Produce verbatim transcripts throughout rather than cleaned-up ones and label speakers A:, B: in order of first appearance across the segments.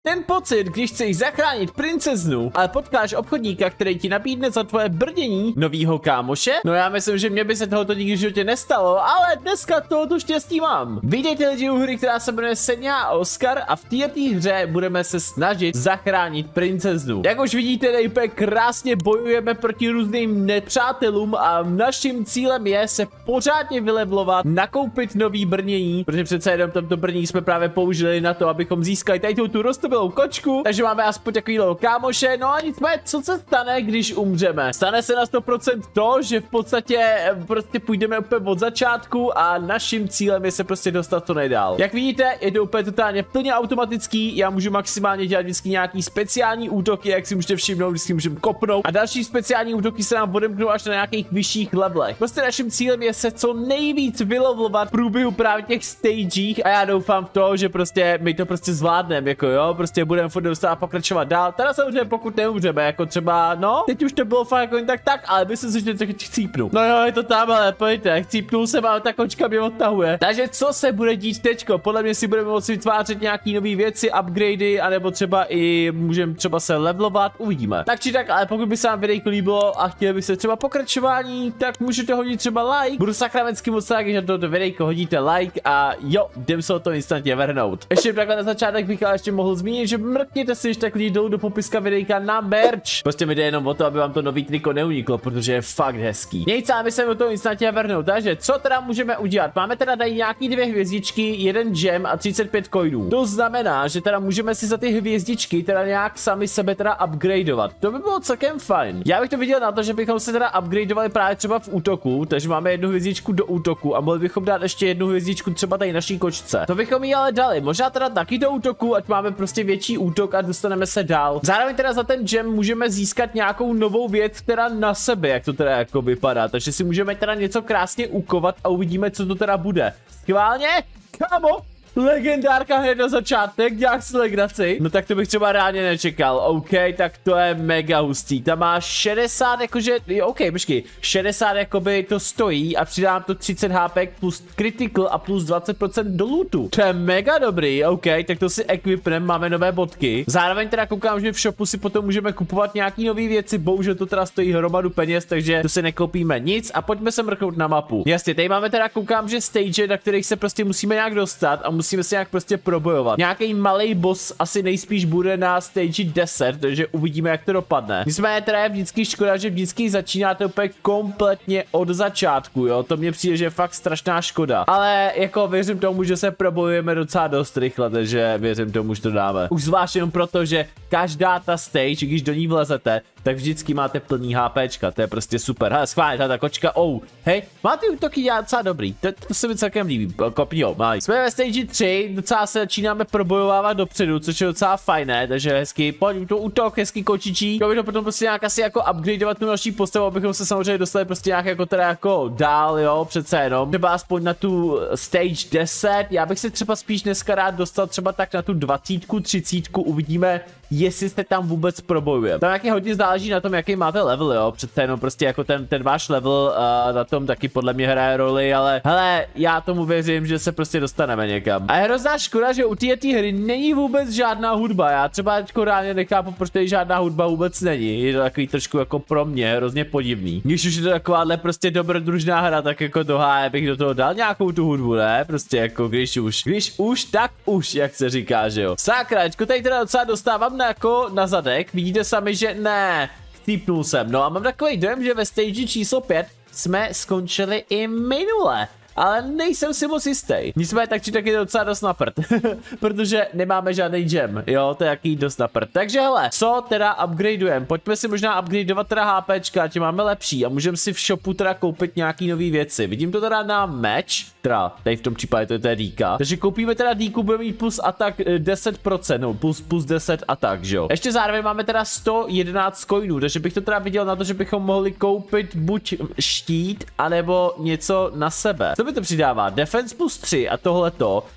A: Ten pocit, když chceš zachránit princeznu, ale potkáš obchodníka, který ti nabídne za tvoje brdění novýho kámoše? No já myslím, že mě by se tohoto nikdy v životě nestalo, ale dneska tohoto štěstí mám. Vítejte lidi u hry, která se jmenuje Senja a Oskar a v této hře budeme se snažit zachránit princeznu. Jak už vidíte, tady úplně krásně bojujeme proti různým nepřátelům a naším cílem je se pořádně vylevlovat, nakoupit nový brnění, protože přece jenom tomto brnění jsme právě použili na to, abychom získali tady tu, tu roztomilou kočku, takže máme aspoň takovýhle kámoše. No a nicméně, co se stane, když umřeme? Stane se na sto procent to, že v podstatě prostě půjdeme úplně od začátku a naším cílem je se prostě dostat to nejdál. Jak vidíte, je to úplně totálně plně automatický, já můžu maximálně dělat vždycky nějaký speciální útoky, jak si můžete všimnout, vždycky můžeme kopnout a další speciální útoky se nám odemknou až na nějakých vyšších levelech. Prostě naším cílem je se co nejvíc vylovovat v průběhu právě těch stagech a já doufám v to, že prostě my to prostě zvládneme, jako jo, prostě budeme furt dostat pokračovat dál. Teda samozřejmě pokud neumřeme, jako třeba, no, teď už to bylo fakt jako tak tak, ale myslím si, že to chcípnu. No jo, je to tam, ale pojďte, chcípnul jsem, ale ta kočka mě odtahuje. Takže co se bude dít teďko? Podle mě si budeme moci vytvářet nějaký nové věci, upgradey, anebo třeba i můžeme třeba se levelovat, uvidíme. Tak či tak, ale pokud by se vám videjko líbilo a chtěli byste třeba pokračování, tak můžete hodit třeba like. Budu sakramensky moc rád, když na toto videjko hodíte like a jo, jdem se o to instantně vrhnout. Ještě takhle na začátek bych ale ještě mohl zmínit, že mrkněte si ještě tak dolů do popiska videjka na merch. Prostě mi jde jenom o to, aby vám to nový triko neuniklo, protože je fakt hezký. Nic, a my se o to instantně vrhnout. Takže co teda můžeme udělat? Máme teda tady nějaký dvě hvězdičky, jeden gem a třicet pět coinů. To znamená, že teda můžeme si za ty hvězdičky teda nějak sami sebe teda upgradeovat. To by bylo celkem fajn. Já bych to viděl na to, že bychom se teda upgradeovali právě třeba v útoku, takže máme jednu hvězdičku do útoku a mohli bychom dát ještě jednu hvězdičku třeba tady naší kočce. To bychom jí ale dali. Možná teda taky do útoku, ať máme prostě větší útok a dostaneme se dál. Zároveň teda za ten gem můžeme získat nějakou novou věc, která na sebe, jak to teda jako vypadá. Takže si můžeme teda něco krásně ukovat a uvidíme, co to teda bude. Schválně? Kámo! Legendárka hned na začátek, dělá si legraci. No tak to bych třeba rádi nečekal. OK, tak to je mega hustý. Tam má šedesát, jakože, OK, počkej, šedesát jakoby to stojí a přidám to třicet hápek plus critical a plus dvacet procent do lootu. To je mega dobrý, OK, tak to si equipneme, máme nové bodky. Zároveň teda koukám, že v shopu si potom můžeme kupovat nějaký nové věci, bohužel to teda stojí hromadu peněz, takže to si nekoupíme nic a pojďme se mrknout na mapu. Jasně, tady máme teda, koukám, že stage, na kterých se prostě musíme nějak dostat a musíme se nějak prostě probojovat. Nějaký malý boss asi nejspíš bude na stage deset, takže uvidíme, jak to dopadne. Nicméně teda je vždycky škoda, že vždycky začínáte úplně kompletně od začátku, jo. To mně přijde, že je fakt strašná škoda. Ale jako věřím tomu, že se probojujeme docela dost rychle, takže věřím tomu, že to dáme. Už zvlášť jenom proto, že každá ta stage, když do ní vlezete, tak vždycky máte plný HPčka, to je prostě super. Hele, schválně, ta kočka, oh, hej, má ty útoky dělat docela dobrý, to, to se mi celkem líbí, kopni, jo, malý. Jsme ve stage tři, docela se začínáme probojovávat dopředu, což je docela fajné, takže hezky, pojď, to útok, hezký kočičí, to by to potom prostě nějak asi jako upgradeovat tu naší postavu, abychom se samozřejmě dostali prostě nějak jako teda jako dál, jo, přece jenom. Třeba aspoň na tu stage deset, já bych se třeba spíš dneska rád dostal třeba tak na tu dvacítku, třicítku, uvidíme, jestli se tam vůbec probojuje. Tam nějaký hodně záleží na tom, jaký máte level, jo, přece jenom prostě jako ten, ten váš level uh, na tom taky podle mě hraje roli, ale hele, já tomu věřím, že se prostě dostaneme někam. A je hrozná škoda, že u této hry není vůbec žádná hudba, já třeba teďko reálně nechápu, proč tady žádná hudba vůbec není, je to takový trošku jako pro mě hrozně podivný. Když už je to takováhle prostě dobrodružná hra, tak jako do háje bych do toho dal nějakou tu hudbu, ne, prostě jako když už, když už, tak už, jak se říká, že jo. Sakra, teďko tady teda docela dostávám na jako na zadek, vidíte sami, že ne, chcípnul jsem, no a mám takový dojem, že ve stage číslo pět jsme skončili i minule. Ale nejsem si moc jistý. Nicméně tak či tak je to docela dost na prd. Protože nemáme žádný gem. Jo, to je jaký dost na prd. Takže hele, co teda upgradeujeme? Pojďme si možná upgradeovat teda HPčka, ať máme lepší. A můžeme si v shopu teda koupit nějaký nové věci. Vidím to teda na match. Teda, tady v tom případě to je teda díka. Takže koupíme teda díku, budeme mít plus atak deset procent, no plus, plus deset atak, že jo. Ještě zároveň máme teda sto jedenáct coinů, takže bych to teda viděl na to, že bychom mohli koupit buď štít, anebo něco na sebe. Co mi to přidává? Defense plus tři a tohleto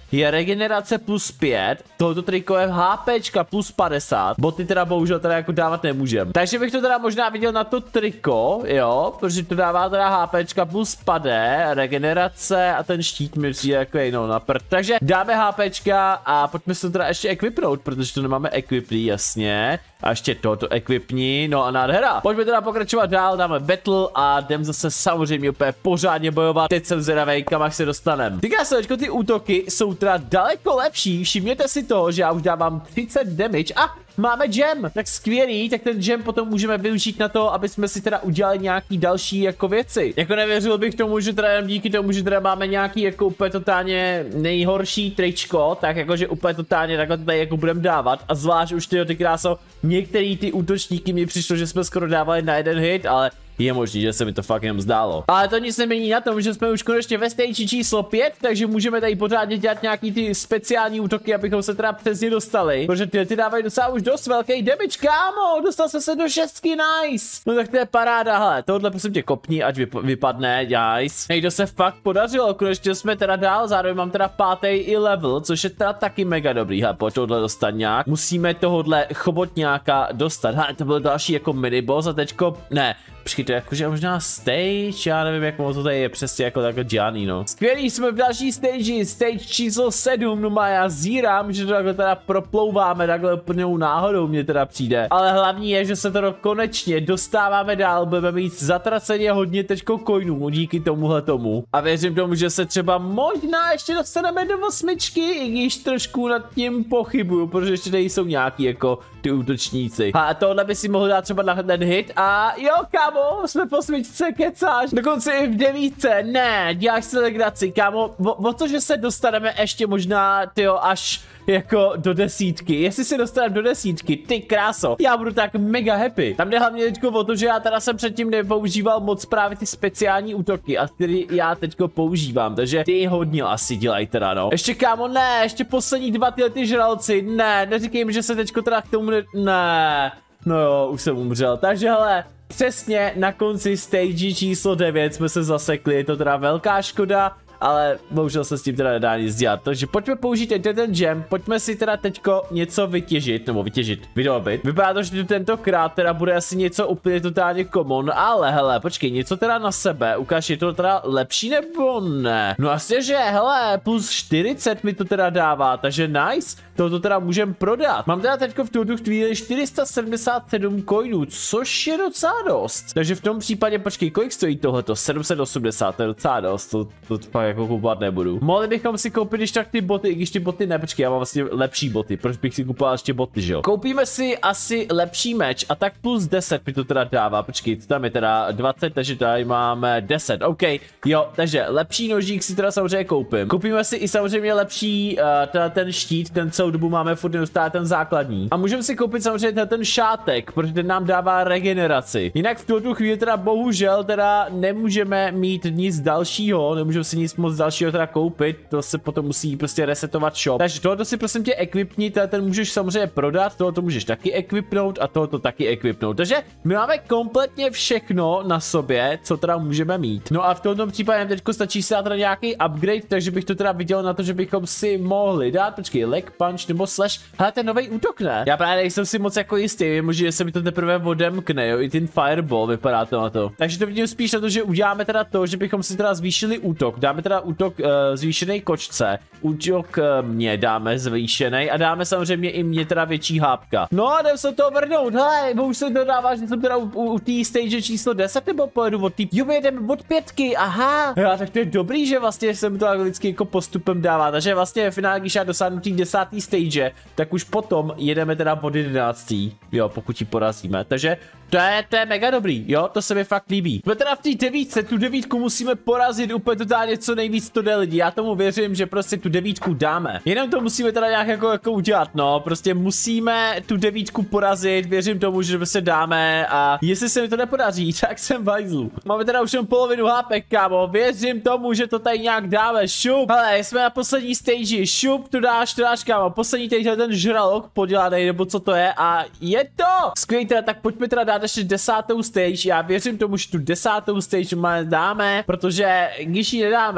A: je regenerace plus pět, tohoto triko je HPčka plus padesát, boty teda bohužel teda jako dávat nemůžem. Takže bych to teda možná viděl na to triko, jo, protože to dává teda HPčka plus padé, regenerace a ten štít mi přijde jako no na prd. Takže dáme HPčka a pojďme se to teda ještě equipnout, protože to nemáme equipný, jasně. A ještě tohoto equipní, no a nádhera. Pojďme teda pokračovat dál, dáme battle a jdem zase samozřejmě úplně pořádně bojovat. Teď jsem zvědavej, kam až se dostanem. Týká se, ty útoky jsou teda daleko lepší, všimněte si to, že já už dávám třicet damage a máme gem, tak skvělý, tak ten gem potom můžeme využít na to, aby jsme si teda udělali nějaký další jako věci. Jako nevěřil bych tomu, že teda jenom díky tomu, že teda máme nějaký jako úplně totálně nejhorší tričko, tak jakože úplně totálně takhle tady jako budeme dávat a zvlášť už ty ty kráso, některý ty útočníky mi přišlo, že jsme skoro dávali na jeden hit, ale je možný, že se mi to fakt jenom zdálo. Ale to nic nemění na tom, že jsme už konečně ve stage číslo pět, takže můžeme tady pořádně dělat nějaký ty speciální útoky, abychom se teda přesně dostali. Protože ty, ty dávají docela už dost velký damage, kámo, dostal se se do šestky, nice. No tak to je paráda, hele, tohle prosím tě kopni, ať vyp vypadne, nice. Hej, to se fakt podařilo, konečně jsme teda dál, zároveň mám teda pátý i level, což je teda taky mega dobrý, hele, pojď tohle dostat nějak. Musíme tohodle chobotňáka dostat, hele, to byl další jako miniboss a teďko, ne. Počkej, to je jakože možná stage, já nevím, jak moc to tady je přesně jako takhle dělaný, no. Skvělý, jsme v další stage, stage číslo sedm, no má já zírám, že to takhle teda proplouváme, takhle úplnou náhodou mě teda přijde. Ale hlavní je, že se to konečně dostáváme dál, budeme mít zatraceně hodně teďko coinů díky tomuhle tomu. A věřím tomu, že se třeba možná ještě dostaneme do osmičky, i když trošku nad tím pochybuju, protože ještě tady jsou nějaký jako ty útočníci. A tohle by si mohl dát třeba na ten hit a jo, kámo, jsme po osmičce, kecáš. Dokonce i v devítce, ne, děláš se legraci, kámo, o, o to, že se dostaneme ještě možná, tyjo, až jako do desítky. Jestli se dostaneme do desítky, ty kráso, já budu tak mega happy. Tam jde hlavně teďko o to, že já teda jsem předtím nepoužíval moc právě ty speciální útoky, a který já teďko používám, takže ty hodně asi dělají teda, no. Ještě kámo, ne, ještě poslední dva tyhle ty žralci, ne, neříkej mi, že se teďko teda k tomu ne, ne. No jo, už jsem umřel, takže hele, přesně na konci stage číslo devět jsme se zasekli, je to teda velká škoda, ale bohužel se s tím teda nedá nic dělat. Takže pojďme použít ten, ten gem, pojďme si teda teďko něco vytěžit, nebo vytěžit, vydobit. Vypadá to, že tentokrát teda bude asi něco úplně totálně common, ale hele, počkej, něco teda na sebe, ukáž, je to teda lepší nebo ne? No asi, že hele, plus čtyřicet mi to teda dává, takže nice, tohoto teda můžeme prodat. Mám teda teďko v tuto chvíli čtyři sta sedmdesát sedm coinů, což je docela dost. Takže v tom případě, počkej, kolik stojí tohleto? sedm set osmdesát, to je docela dost, to, to, to jako kupovat nebudu. Mohli bychom si koupit když tak ty boty, i když ty boty ne, počkej, já mám vlastně lepší boty, proč bych si kupoval ještě boty, že jo? Koupíme si asi lepší meč a tak plus deset mi to teda dává, počkej, tam je teda dvacet, takže tady máme deset, OK, jo, takže lepší nožík si teda samozřejmě koupím. Koupíme si i samozřejmě lepší, uh, teda ten štít, ten celou dobu máme furt neustále ten základní. A můžeme si koupit samozřejmě ten, ten šátek, protože ten nám dává regeneraci. Jinak v tuto chvíli teda bohužel teda nemůžeme mít nic dalšího, nemůžeme si nic moc dalšího teda koupit, to se potom musí prostě resetovat shop. Takže tohoto si prosím tě equipni, ten můžeš samozřejmě prodat, tohoto můžeš taky equipnout a tohoto taky equipnout. Takže my máme kompletně všechno na sobě, co teda můžeme mít. No a v tomto případě teďko stačí se dát teda nějaký upgrade, takže bych to teda viděl na to, že bychom si mohli dát, počkej, leg punch nebo slash, hele, ten nový útok, ne? Já právě nejsem si moc jako jistý, je možná, že se mi to teprve odemkne, jo, i ten fireball vypadá to na to. Takže to vidím spíš na to, že uděláme teda to, že bychom si teda zvýšili útok, dáme teda útok uh, zvýšený kočce, útok uh, mě dáme zvýšený a dáme samozřejmě i mě teda větší hápka. No a jdem se to vrhnout, hele, už se to dává, že jsem teda u, u, u té stage číslo deset nebo pojedu od té, jo, jedeme od pětky, aha, já, tak to je dobrý, že vlastně jsem to vždycky jako postupem dává, takže vlastně v finále, když já dosáhnu té desátý stage, tak už potom jedeme teda od jedenáctý, jo, pokud ji porazíme, takže to je, to je mega dobrý, jo, to se mi fakt líbí. My teda v té devítce, tu devítku musíme porazit úplně totálně co nejvíc to jde lidi, já tomu věřím, že prostě tu devítku dáme. Jenom to musíme teda nějak jako, jako udělat, no, prostě musíme tu devítku porazit, věřím tomu, že se dáme a jestli se mi to nepodaří, tak jsem v hajzlu. Máme teda už jen polovinu hápek, kámo, věřím tomu, že to tady nějak dáme, šup. Hele, jsme na poslední stage, šup, tu dáš, tu dáš, kámo, poslední tady ten žralok podělaný, nebo co to je a je to! Skvělý teda, tak pojďme teda dát ještě desátou stage, já věřím tomu, že tu desátou stage dáme, protože když ji nedáme,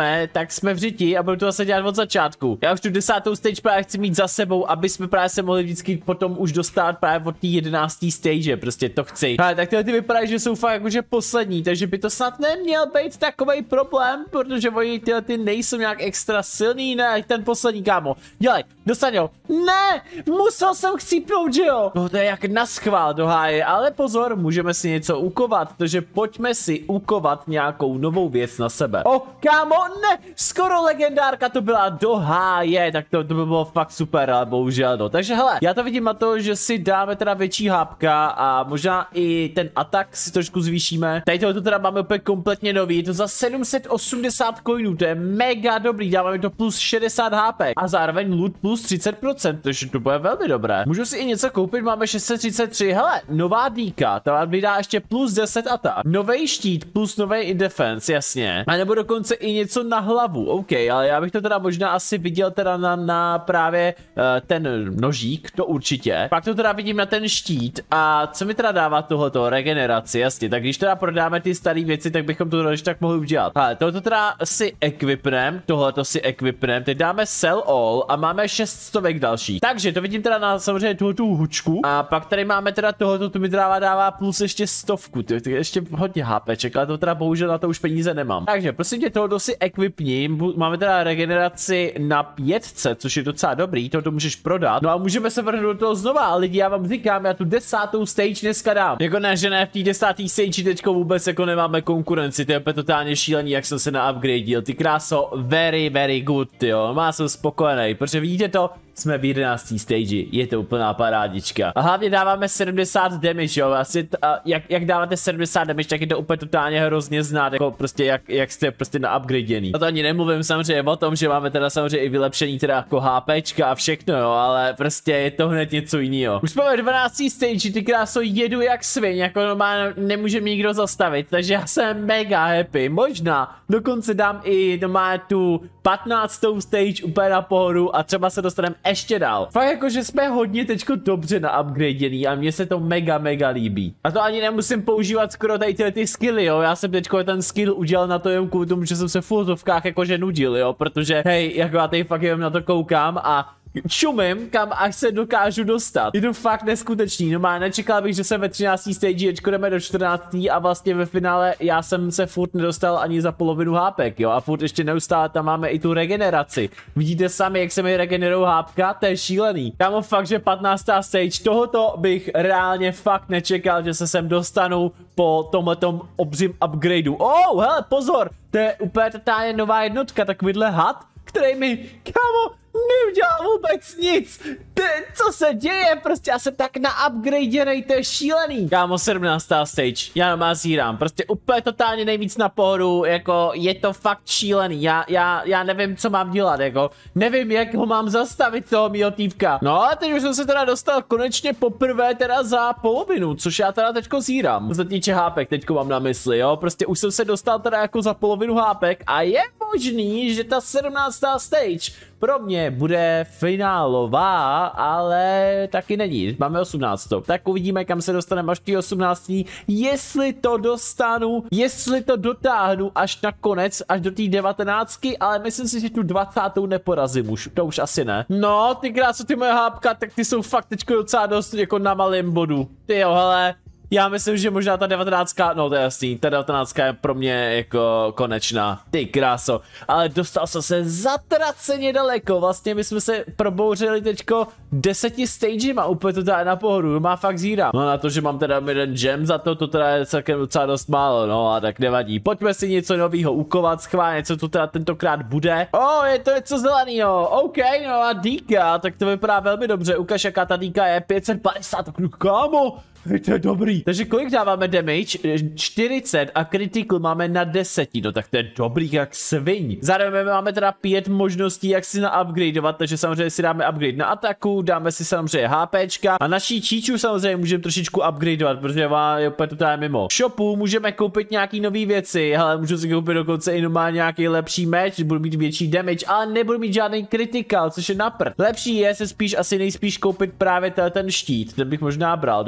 A: dáme, tak jsme v řiti a budeme to zase dělat od začátku. Já už tu desátou stage právě chci mít za sebou, aby jsme právě se mohli vždycky potom už dostat právě od té jedenácté stage, prostě to chci. Ale tak tyhle ty vypadají, že jsou fakt jakože poslední, takže by to snad neměl být takovej problém, protože oni tyhle ty nejsou nějak extra silný, ne, ten poslední, kámo. Dělej, dostaň ho. Ne, musel jsem chcípnout, že jo? No to je jak naschvál do háje, ale pozor, můžeme si něco ukovat, takže pojďme si ukovat nějakou novou věc na sebe. O, kámo, ne, skoro legendárka to byla do háje, tak to, to by bylo fakt super, ale bohužel no. Takže hele, já to vidím na to, že si dáme teda větší hápka a možná i ten atak si trošku zvýšíme. Tady tohle teda máme úplně kompletně nový, je to za sedm set osmdesát coinů, to je mega dobrý, dáváme to plus šedesát hápek a zároveň loot plus třicet procent, takže to bude velmi dobré. Můžu si i něco koupit, máme šest set třicet tři, hele, nová dýka, ta vám vydá ještě plus deset atak. Nový štít plus nový defense, jasně. A nebo dokonce i něco na hlavu, OK, ale já bych to teda možná asi viděl teda na, na právě uh, ten nožík, to určitě. Pak to teda vidím na ten štít a co mi teda dává tohleto, regeneraci, jasně, tak když teda prodáme ty staré věci, tak bychom to ještě tak mohli udělat. Ale tohleto teda si equipnem, tohleto si equipnem, teď dáme sell all a máme šest stovek další. Takže to vidím teda na samozřejmě tuhletu hučku a pak tady máme teda tohleto, to mi dává, dává plus ještě stovku, to je ještě hodně hápeček, ale to teda bohužel na to už peníze nemám. Takže prosím tě, tohleto si equipni, máme teda regeneraci na pět set, což je docela dobrý, tohleto můžeš prodat. No a můžeme se vrhnout do toho znova, ale lidi, já vám říkám, já tu desátou stage dneska dám. Jako ne, že ne, v té desáté stage teďko vůbec jako nemáme konkurenci, to je úplně totálně šílený, jak jsem se naupgradil. Ty kráso, very, very good, jo, má jsem spokojený, protože vidíte to, jsme v jedenácté stage, je to úplná parádička. A hlavně dáváme sedmdesát damage, jo, asi t, a jak, jak dáváte sedmdesát damage, tak je to úplně totálně hrozně znát, jako prostě jak, jak jste prostě na upgraděný. A to ani nemluvím samozřejmě o tom, že máme teda samozřejmě i vylepšení teda jako HPčka a všechno, jo, ale prostě je to hned něco jiného. Už jsme ve dvanácté stage, ty kráso, jedu jak svin, jako normálně nemůže mě nikdo zastavit, takže já jsem mega happy. Možná dokonce dám i normálně tu patnáctou stage úplně na pohodu a třeba se dostaneme ještě dál. Fakt jako, že jsme hodně teďko dobře naupgraděný a mně se to mega mega líbí. A to ani nemusím používat skoro tady tyhle ty skilly, jo. Já jsem teďko ten skill udělal na to jen kvůli tomu, že jsem se v fotovkách jakože nudil, jo. Protože hej, jako já tady fakt jen na to koukám a čumím, kam až se dokážu dostat. Je to fakt neskutečný, no má, nečekal bych, že jsem ve třinácté stage, ječko jdeme do čtrnácté a vlastně ve finále já jsem se furt nedostal ani za polovinu hápek, jo, a furt ještě neustále tam máme i tu regeneraci. Vidíte sami, jak se mi regenerují hápka, to je šílený. Kámo, fakt, že patnáctá stage, tohoto bych reálně fakt nečekal, že se sem dostanu po tomhletom obřím upgradeu. Oh, hele, pozor, to je úplně totálně nová jednotka, takovýhle had, který mi, kámo, neudělal vůbec nic. Ty, co se děje? Prostě já jsem tak na upgradenej, to je šílený. Kámo, sedmnáctá stage, já normálně zírám, prostě úplně totálně nejvíc na pohodu, jako je to fakt šílený, já, já, já nevím, co mám dělat, jako nevím, jak ho mám zastavit toho mýho týpka. No a teď už jsem se teda dostal konečně poprvé teda za polovinu, což já teda teďko zírám. Co se týče hápek, teďko mám na mysli, jo, prostě už jsem se dostal teda jako za polovinu hápek a je možný, že ta sedmnáctá stage pro mě bude finálová, ale taky není. Máme osmnáctou. Tak uvidíme, kam se dostaneme až k osmnácté. Jestli to dostanu, jestli to dotáhnu až na konec, až do té devatenáctky, ale myslím si, že tu dvacátou neporazím už. To už asi ne. No, ty krásu, ty moje hápka, tak ty jsou fakt teďko docela dost jako na malém bodu. Ty jo, hele. Já myslím, že možná ta devatenáctka, no to je jasný, ta devatenáctka je pro mě jako konečná, ty kráso, ale dostal jsem se zatraceně daleko, vlastně my jsme se probouřili teďko deseti stagema, úplně to tady na pohodu, má fakt zíra. No na to, že mám teda jeden gem za to, to teda je celkem docela dost málo, no a tak nevadí. Pojďme si něco nového ukovat, schválně, co to teda tentokrát bude. O, oh, je to něco zelenýho, OK, no a dýka, tak to vypadá velmi dobře, ukaž jaká ta dýka je, pět set padesát, tak kámo. Hej, to je dobrý. Takže kolik dáváme damage? čtyřicet a critical máme na deset, no tak to je dobrý jak sviň. Zároveň máme teda pět možností, jak si naupgradeovat, takže samozřejmě si dáme upgrade na ataku, dáme si samozřejmě HPčka a naší číču samozřejmě můžeme trošičku upgradeovat, protože má je úplně totálně mimo. V shopu můžeme koupit nějaký nové věci, hele, můžu si koupit dokonce i normálně nějaký lepší meč, budu mít větší damage, ale nebudu mít žádný critical, což je napr. Lepší je se spíš asi nejspíš koupit právě ten štít, ten bych možná bral, dokonce i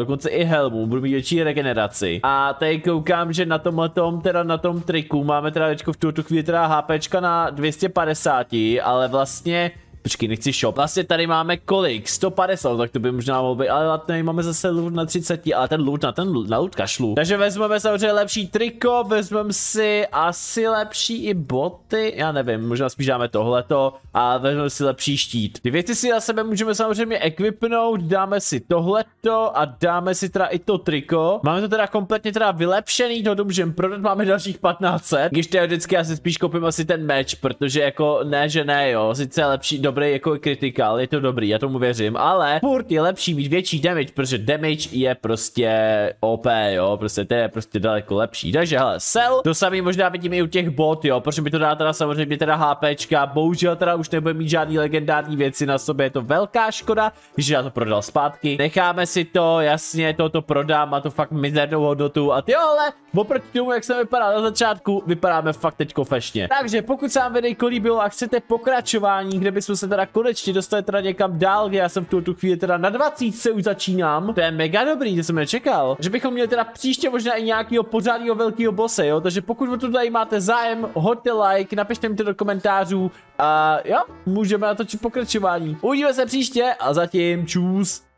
A: i helmu, budu mít větší regeneraci. A tady koukám, že na tomhletom, teda na tom triku máme teda teďko v tuto chvíli teda HPčka na dvě stě padesát, ale vlastně počkej, nechci shop. Vlastně tady máme kolik? sto padesát, tak to by možná mohlo být, ale tady máme zase loot na třicet, ale ten loot na ten na loot kašlu. Takže vezmeme samozřejmě lepší triko, vezmeme si asi lepší i boty, já nevím, možná spíš dáme tohleto a vezmeme si lepší štít. Ty věci si na sebe můžeme samozřejmě equipnout, dáme si tohleto a dáme si teda i to triko. Máme to teda kompletně teda vylepšený, to můžeme prodat, máme dalších patnáct set. Když teoreticky já si spíš koupím asi ten meč, protože jako ne, že ne, jo, sice je lepší, dobrý jako critical, je to dobrý, já tomu věřím, ale furt je lepší mít větší damage, protože damage je prostě O P, jo, prostě to je prostě daleko lepší. Takže hele, sell, to samý možná vidím i u těch bot, jo, protože mi to dá teda samozřejmě teda HPčka, bohužel teda už nebude mít žádný legendární věci na sobě, je to velká škoda, když já to prodal zpátky. Necháme si to, jasně, to to prodám, má to fakt mizernou hodnotu a ty ale oproti tomu, jak jsem vypadal na začátku, vypadáme fakt teďko fešně. Takže pokud se vám videjko líbilo a chcete pokračování, kde bychom se teda konečně dostali teda někam dál, já jsem v tu chvíli teda na dvacítce už začínám, to je mega dobrý, to jsem nečekal, že bychom měli teda příště možná i nějakého pořádného velkého bose, jo, takže pokud o to tady máte zájem, hoďte like, napište mi to do komentářů a jo, můžeme natočit pokračování. Uvidíme se příště a zatím čus.